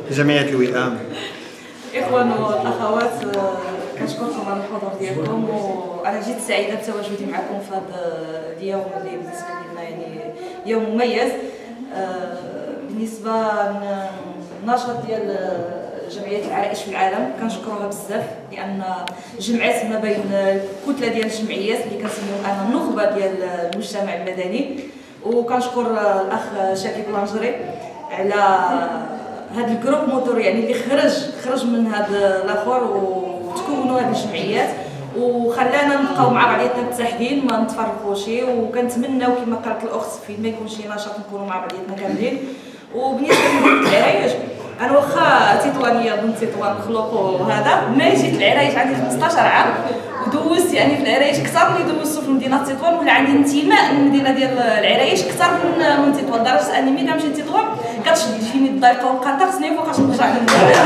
جمعيه الوئام. اخوان والاخوات، كنشكركم على الحضور ديالكم، وانا جد سعيده بتواجدي معكم في هذا اليوم اللي بالنسبه لنا يعني يوم مميز. بالنسبه للنشاط ديال جمعيه العرائش في العالم كنشكروها بزاف، لان جمعات ما بين كتله ديال الجمعيات اللي كنسميو انا النخبه ديال المجتمع المدني. وكنشكر الاخ شاكي بلانجري على هذا الجروب موتور يعني اللي خرج من هذا الاخر وتكونوا هذه الجمعيات وخلانا نبقاو مع بعضياتنا متحدين ما نتفرقوش. وكنتمناو كما قالت الاخت فين ما يكون شي نشاط نكونوا مع بعضياتنا كاملين. وبالنسبه للعرايش، انا واخا تطوانيه بنت تطوان خلق وهذا، ما جيت العرايش عندي 15 عام ودوزت يعني في العرايش اكثر من دوزت في مدينه تطوان، ولا عندي انتماء للمدينه ديال العرايش اكثر من تطوان، لدرجه اني ملي كنمشي لتطوان كتشدني الضيقه والقطر خصني فوقاش نرجع للمدينه.